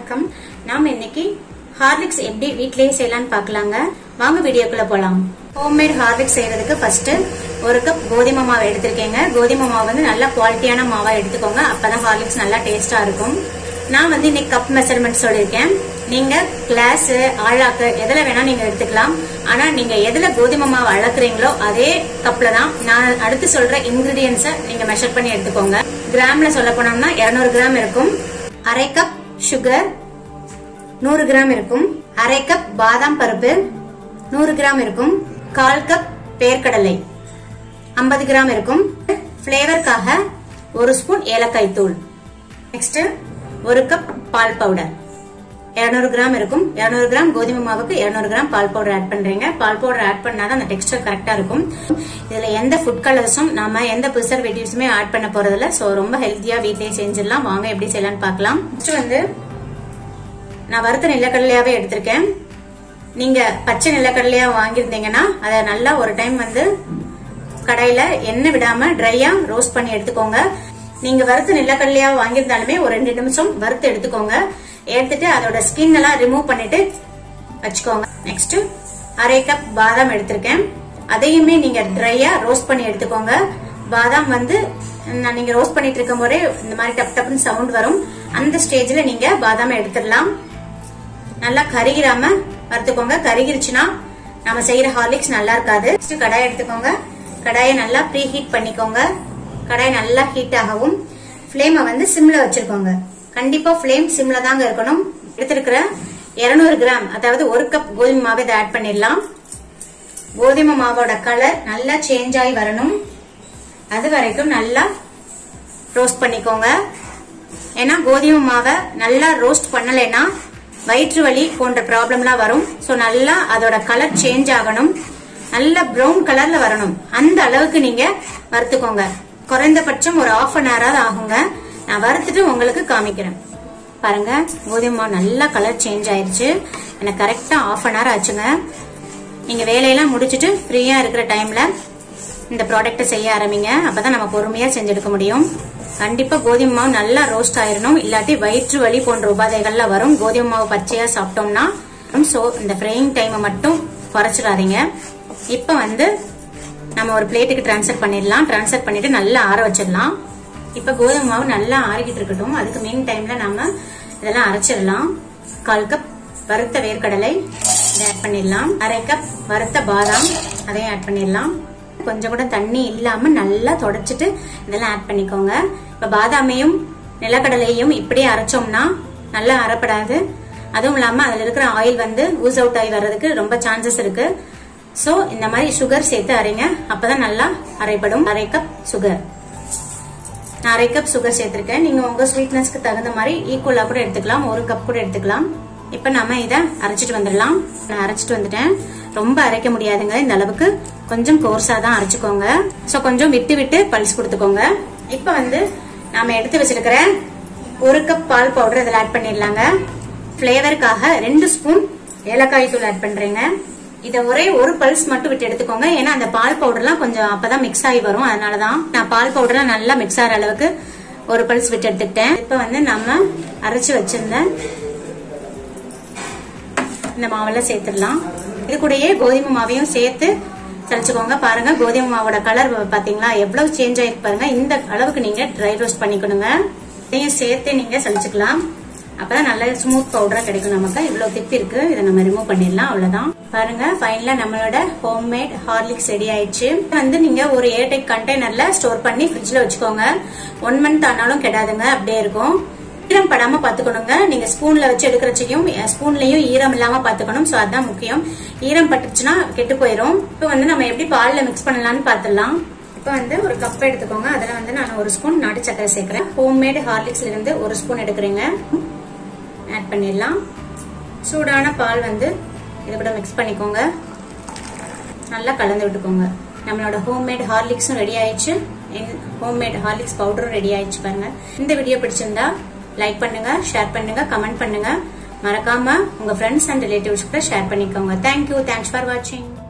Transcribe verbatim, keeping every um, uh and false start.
வணக்கம். நாம் இன்னைக்கு ஹார்லிக்ஸ் எப்படி வீட்லயே செய்யலாம்னு பார்க்கலாங்க. வாங்க வீடியோக்குள்ள போலாம். ஹோம்மேட் ஹார்லிக்ஸ் செய்யறதுக்கு ஃபர்ஸ்ட் ஒரு கப் கோதுமை மாவு எடுத்திருக்கேங்க. கோதுமை மாவு வந்து நல்ல குவாலிட்டியான மாவா எடுத்துக்கோங்க. அப்பதான் ஹார்லிக்ஸ் நல்லா டேஸ்டா இருக்கும். நான் வந்து இன்னைக்கு கப் மெஷர்மெண்ட் சொல்லியிருக்கேன். நீங்க கிளாஸ் ஆழாக்கு எதுல வேணா நீங்க எடுத்துக்கலாம். ஆனா நீங்க எதுல கோதுமை மாவு அளக்குறீங்களோ அதே கப்ல தான் நான் அடுத்து சொல்ற இன்கிரீடியன்ஸை நீங்க மெஷர் பண்ணி எடுத்துக்கோங்க. கிராம்ல சொல்ல போனோம்னா இருநூறு கிராம் இருக்கும். அரை கப் சுகர் நூறு கிராம் இருக்கும். அரை கப் பாதாம் பருப்பு நூறு கிராம் இருக்கும். கால் கப் வேர்க்கடலை ஐம்பது கிராம் இருக்கும். பிளேவருக்காக ஒரு ஸ்பூன் ஏலக்காய் தூள். நெக்ஸ்ட் ஒரு கப் பால் பவுடர் இருநூறு கிராம் இருக்கும். இருநூறு கிராம் கோதுமை மாவுக்கு இருநூறு கிராம் பால் பவுடர் ஆட் பண்றீங்க. பால் பவுடர் ஆட் பண்ணாதான் அந்த டெக்ஸ்டர் கரெக்டா இருக்கும். இதுல எந்த ஃபுட் கலர்ஸும் நாம எந்த ப்ரிசர்வேட்டிவ்ஸுமே ஆட் பண்ண போறதில்ல. சோ ரொம்ப ஹெல்த்தியா வீட்லயே செஞ்சிடலாம். வாங்க எப்படி செய்யலாம்னு பார்க்கலாம். நெக்ஸ்ட் வந்து நான் வறுத்த நிலக்கடலையாவே எடுத்திருக்கேன். நீங்க பச்சை நிலக்கடலையா வாங்கியிருந்தீங்கன்னா அதை நல்லா ஒரு டைம் வந்து கடாயில எண்ணெய் விடாம ட்ரையா ரோஸ்ட் பண்ணி எடுத்துக்கோங்க. நீங்க வறுத்த நிலக்கடலையா வாங்கியிருந்தாலுமே ஒரு ரெண்டு நிமிஷம் வறுத்து எடுத்துக்கோங்க. எடுத்துட்டு அதோட ஸ்கின் எல்லாம் ரிமூவ் பண்ணிட்டு வச்சுக்கோங்க. நெக்ஸ்ட் அரை கப் பாதாம் எடுத்திருக்கேன். அதையுமே நீங்க ட்ரையா ரோஸ்ட் பண்ணி எடுத்துக்கோங்க. பாதாம் வந்து நீங்க ரோஸ்ட் பண்ணிட்டு இருக்கும் போதே இந்த மாதிரி டப் டப்னு சவுண்ட் வரும். அந்த ஸ்டேஜ்ல நீங்க பாதாம் எடுத்துடலாம். நல்லா கருகிராம வறுத்துக்கோங்க. கருகிருச்சுன்னா நம்ம செய்யற ஹார்லிக்ஸ் நல்லா இருக்காது. கடாய் எடுத்துக்கோங்க. கடாயை நல்லா ப்ரீ ஹீட் பண்ணிக்கோங்க. கடாய் நல்லா ஹீட் ஆகவும் ஃபிளேமை வந்து சிம்ல வச்சிருக்கோங்க. கண்டிப்பா ஃபிளேம் சிம்ல தாங்க இருக்கணும். எடுத்திருக்கிற இருநூறு கிராம் அதாவது ஒரு கப் கோதுமை மாவு இதை ஆட் பண்ணிடலாம். கோதுமை மாவோட கலர் நல்லா சேஞ்ச் ஆகி வரணும். அது வரைக்கும் நல்லா ரோஸ்ட் பண்ணிக்கோங்க. ஏன்னா கோதுமை மாவை நல்லா ரோஸ்ட் பண்ணலைன்னா வயிற்று வலி போன்ற ப்ராப்ளம்லாம் வரும். ஸோ நல்லா அதோட கலர் சேஞ்ச் ஆகணும். நல்ல ப்ரௌன் கலர்ல வரணும். அந்த அளவுக்கு நீங்க வறுத்துக்கோங்க. குறைந்தபட்சம் ஒரு ஆஃப் அன் ஹவராவது ஆகுங்க. நான் வறுத்துட்டு உங்களுக்கு காமிக்கிறேன். பாருங்க கோதுமை மாவு நல்லா கலர் சேஞ்ச் ஆயிருச்சு. எனக்கு கரெக்டா ஆஃப் அன் ஹவர் ஆச்சுங்க. நீங்க வேலையெல்லாம் முடிச்சுட்டு ஃப்ரீயா இருக்கிற டைம்ல இந்த ப்ராடக்ட்டை செய்ய ஆரம்பிங்க. அப்பதான் நம்ம பொறுமையா செஞ்செடுக்க முடியும். கண்டிப்பா கோதுமை மாவு நல்லா ரோஸ்ட் ஆயிரணும். இல்லாட்டி வயிற்று வலி போன்ற உபாதைகள்ல வரும். கோதுமை மாவு பச்சையா சாப்பிட்டோம்னா சோ இந்த ஃப்ரையிங் டைமை மட்டும் குறைச்சிடாதீங்க. இப்ப வந்து நம்ம ஒரு பிளேட்டுக்கு டிரான்ஸ்ஃபர் பண்ணிடலாம். டிரான்ஸ்ஃபர் பண்ணிட்டு நல்லா ஆற வச்சிடலாம். இப்ப கோதுமை மாவு நல்லா ஆறிக்கிட்டு இருக்கட்டும். அதுக்கு மெயின் டைம்ல நாம இதெல்லாம் அரைச்சிடலாம். கால் கப் வறுத்த வேர்க்கடலை இதை ஆட் பண்ணிடலாம். அரை கப் வறுத்த பாதாம் அதையும் ஆட் பண்ணிடலாம். கொஞ்சம் கூட தண்ணி இல்லாம நல்லா தொடச்சிட்டு இதெல்லாம் ஆட் பண்ணிக்கோங்க. இப்ப பாதாமையும் நிலக்கடலையும் இப்படியே அரைச்சோம்னா நல்லா அரைப்படாது. அதுவும் இல்லாம அதுல இருக்கிற ஆயில் வந்து ஊஸ் அவுட் ஆகி வர்றதுக்கு ரொம்ப சான்சஸ் இருக்கு. சோ இந்த மாதிரி சுகர் சேர்த்து அரைங்க. அப்பதான் நல்லா அரைப்படும். அரை கப் சுகர் நான் அரை கப் சுகர் சேர்த்திருக்கேன். நீங்க உங்க ஸ்வீட்னஸ்க்கு தகுந்த மாதிரி ஈக்குவலா கூட எடுத்துக்கலாம். ஒரு கப் கூட எடுத்துக்கலாம். இப்ப நம்ம இதை அரைச்சிட்டு வந்துடலாம். நான் அரைச்சிட்டு வந்துட்டேன். ரொம்ப அரைக்க முடியாதுங்க. இந்த அளவுக்கு கொஞ்சம் கோர்ஸா தான் அரைச்சுக்கோங்க. சோ கொஞ்சம் விட்டு விட்டு பல்ஸ் கொடுத்துக்கோங்க. இப்ப வந்து நாம எடுத்து வச்சிருக்கிற ஒரு கப் பால் பவுடர் இதில் ஆட் பண்ணிடலாங்க. பிளேவருக்காக ரெண்டு ஸ்பூன் ஏலக்காய் தூள் ஆட் பண்றேங்க. இதை ஒரே ஒரு பல்ஸ் மட்டும் விட்டு எடுத்துக்கோங்க. ஏன்னா அந்த பால் பவுடர்லாம் கொஞ்சம் அப்பதான் மிக்ஸ் ஆகி வரும். அதனாலதான் நான் பால் பவுடர்லாம் நல்லா மிக்ஸ் ஆகிற அளவுக்கு ஒரு பல்ஸ் விட்டு எடுத்துக்கிட்டேன். இப்ப வந்து நம்ம அரைச்சு வச்சிருந்த இந்த மாவெல்லாம் சேர்த்துடலாம். இது கூடயே கோதுமை மாவையும் சேர்த்து சளிச்சுக்கோங்க. பாருங்க கோதுமை மாவோட கலர் பாத்தீங்களா எவ்வளவு சேஞ்ச் ஆயிருக்கு பாருங்க. இந்த அளவுக்கு நீங்க ட்ரை ரோஸ்ட் பண்ணிக்கணுங்க. இதையும் சேர்த்து நீங்க சளிச்சுக்கலாம். அப்பதான் நல்ல ஸ்மூத் பவுடரா கிடைக்கும் நமக்கு. இவ்வளவு திப்பி இருக்கு. இதை நம்ம ரிமூவ் பண்ணிடலாம். அவ்வளவுதான். பாருங்க ஃபைனலா நம்மளோட ஹோம்மேட் ஹார்லிக்ஸ் ரெடி ஆயிடுச்சு. வந்து நீங்க ஒரு ஏர்டைட் கண்டெய்னர்ல ஸ்டோர் பண்ணி ஃப்ரிட்ஜ்ல வச்சுக்கோங்க. ஒன் மந்த் ஆனாலும் கெடாதுங்க. அப்படியே இருக்கும். ஈரம் படாம பாத்துக்கணுங்க. நீங்க ஸ்பூன்ல வச்சு எடுக்கிறச்சையும் ஸ்பூன்லயும் ஈரம் இல்லாம பாத்துக்கணும். சோ அதான் முக்கியம். ஈரம் பட்டுச்சுன்னா கெட்டு போயிரும். இப்ப வந்து நம்ம எப்படி பால்ல மிக்ஸ் பண்ணலாம்னு பாத்துடலாம். இப்ப வந்து ஒரு கப் எடுத்துக்கோங்க. அதுல வந்து நான் ஒரு ஸ்பூன் நாட்டு சக்கரை சேர்க்கிறேன். ஹோம்மேட் ஹார்லிக்ஸ்ல இருந்து ஒரு ஸ்பூன் எடுக்கிறேங்க. ஆட் பண்ணிடலாம். சூடான பால் வந்து இது கூட மிக்ஸ் பண்ணிக்கோங்க. நல்லா கலந்து விட்டுக்கோங்க. நம்மளோட ஹோம்மேட் ஹார்லிக்ஸும் ரெடி ஆயிடுச்சு. ஹோம்மேட் ஹார்லிக்ஸ் பவுடரும் ரெடி ஆயிடுச்சு. பாருங்க இந்த வீடியோ பிடிச்சிருந்தா லைக் பண்ணுங்க, ஷேர் பண்ணுங்க, கமெண்ட் பண்ணுங்க. மறக்காம உங்க ஃப்ரெண்ட்ஸ் அண்ட் ரிலேட்டிவ்ஸ் கூட ஷேர் பண்ணிக்கோங்க. தேங்க்யூ. தேங்க்ஸ் ஃபார் வாட்சிங்.